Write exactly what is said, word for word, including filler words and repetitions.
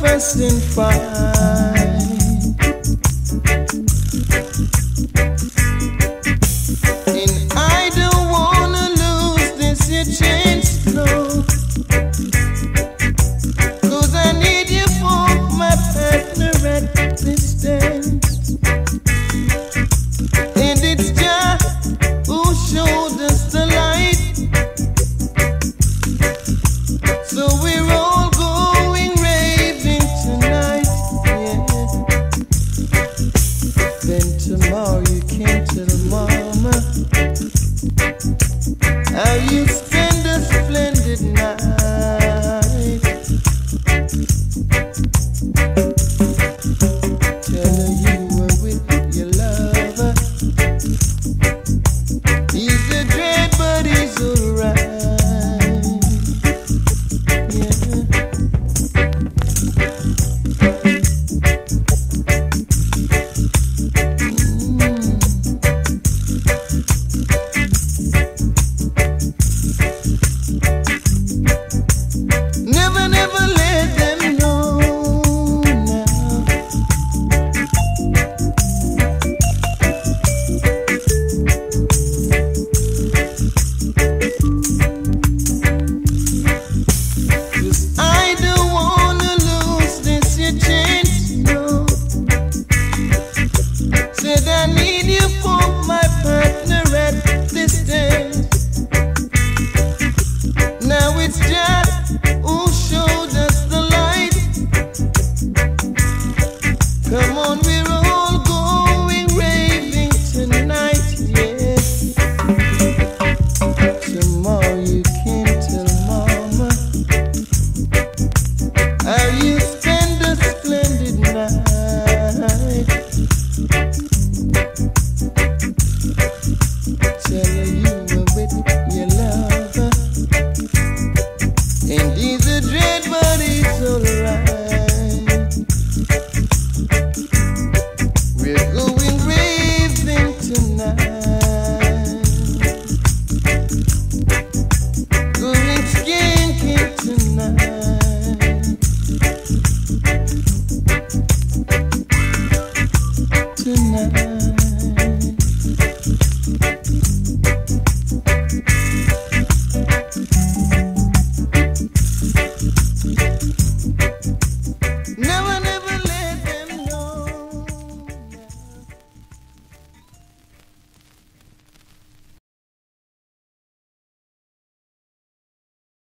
fuss and fight. And I don't wanna lose this your chance, no. Cause I need you for my partner at this dance. And it's just who showed us the light. So we're all going raving tonight, yeah. Then tomorrow you can't tell mama how you spend a splendid night. Tell her you were with your lover. He's a dread but he's alright. Never, never let them know now. 'Cause I don't wanna lose this your chance, no. Said I need you for my partner at this dance. Now it's just who showed us the light. Come on, we're all going raving tonight, yeah. Tomorrow you can't tell mama how you spend a splendid night. Tell her you were with your lover. And he's a dread, but he's alright. We're going raving tonight. Going skanking tonight. Tonight.